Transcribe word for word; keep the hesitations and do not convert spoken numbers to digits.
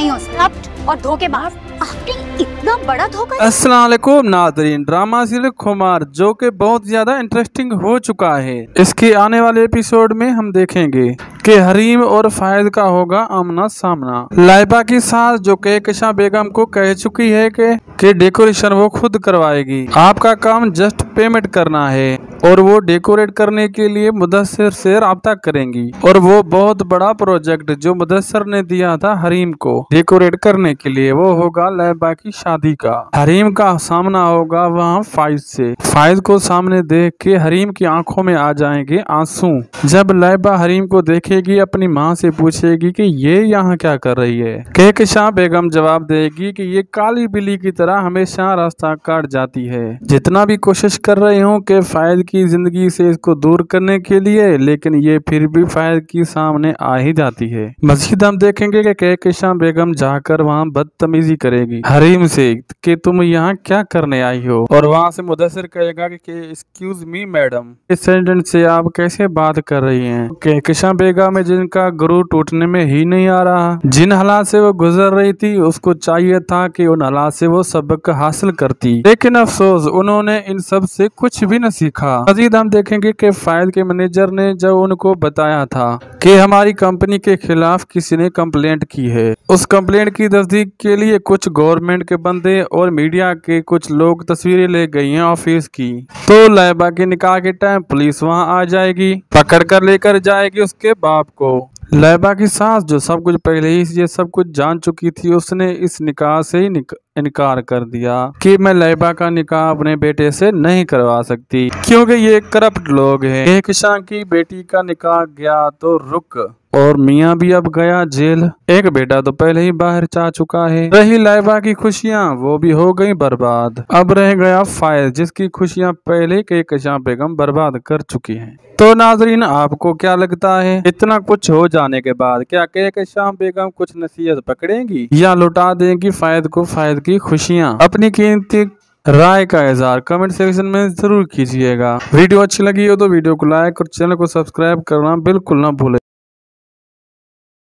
नहीं हो करप्ट और धोखेबाज। आपने इतना बड़ा धोखा। अस्सलाम वालेकुम नाज़रीन, ड्रामा सीरियल खुमार जो कि बहुत ज्यादा इंटरेस्टिंग हो चुका है। इसके आने वाले एपिसोड में हम देखेंगे कि हरीम और फायद का होगा आमना सामना। लाइबा की सास जो कहकशां बेगम को कह चुकी है कि कि डेकोरेशन वो खुद करवाएगी, आपका काम जस्ट पेमेंट करना है और वो डेकोरेट करने के लिए मुदस्सिर से राब्ता करेंगी। और वो बहुत बड़ा प्रोजेक्ट जो मुदस्सिर ने दिया था हरीम को डेकोरेट करने के लिए, वो होगा लाइबा की शादी का। हरीम का सामना होगा वहाँ फाइज से। फाइज को सामने देख के हरीम की आंखों में आ जाएंगे आंसू। जब लाइबा हरीम को देखेगी अपनी माँ से पूछेगी कि ये यहाँ क्या कर रही है। कहकशां बेगम जवाब देगी कि ये काली बिल्ली की तरह हमेशा रास्ता काट जाती है। जितना भी कोशिश कर रही हूँ कि फायद की जिंदगी से इसको दूर करने के लिए, लेकिन ये फिर भी फायद की सामने आ ही जाती है। मजीद हम देखेंगे कि कहकशां बेगम जाकर वहाँ बदतमीजी करेगी हरीम से कि तुम यहाँ क्या करने आई हो, और वहाँ से मुदस्सिर कहेगा कि एक्सक्यूज मी मैडम, इस सेंटेंस से आप कैसे बात कर रही हैं। कहकशां बेगम में जिनका गुरु टूटने में ही नहीं आ रहा, जिन हालात से वो गुजर रही थी उसको चाहिए था कि उन हालात से वो सबक हासिल करती, लेकिन अफसोस उन्होंने इन सब से कुछ भी न सीखा। मजीद हम देखेंगे कि फायद के मैनेजर ने जब उनको बताया था कि हमारी कंपनी के खिलाफ किसी ने कंप्लेंट की है, उस कंप्लेंट की तस्दीक के लिए कुछ गवर्नमेंट के बंदे और मीडिया के कुछ लोग तस्वीरें ले गई हैं ऑफिस की, तो लाइबा के निकाह के टाइम पुलिस वहां आ जाएगी, पकड़ कर लेकर जाएगी उसके बाप को। लाइबा की सास जो सब कुछ पहले ही ये सब कुछ जान चुकी थी, उसने इस निकाह से ही निक, इनकार कर दिया कि मैं लाइबा का निकाह अपने बेटे से नहीं करवा सकती क्योंकि ये करप्ट लोग हैं। कहकशां की बेटी का निकाह गया तो रुक, और मियाँ भी अब गया जेल। एक बेटा तो पहले ही बाहर जा चुका है। रही लाइबा की खुशियाँ, वो भी हो गई बर्बाद। अब रह गया फायद जिसकी खुशियाँ पहले कहकशां बेगम बर्बाद कर चुकी हैं। तो नाजरीन, आपको क्या लगता है इतना कुछ हो जाने के बाद क्या कहकशां बेगम कुछ नसीहत पकड़ेंगी या लुटा देंगी फायद को फायद की खुशियाँ? अपनी कीमती राय का इज़हार कमेंट सेक्शन में जरूर कीजिएगा। वीडियो अच्छी लगी हो तो वीडियो को लाइक और चैनल को सब्सक्राइब करना बिल्कुल ना भूलें।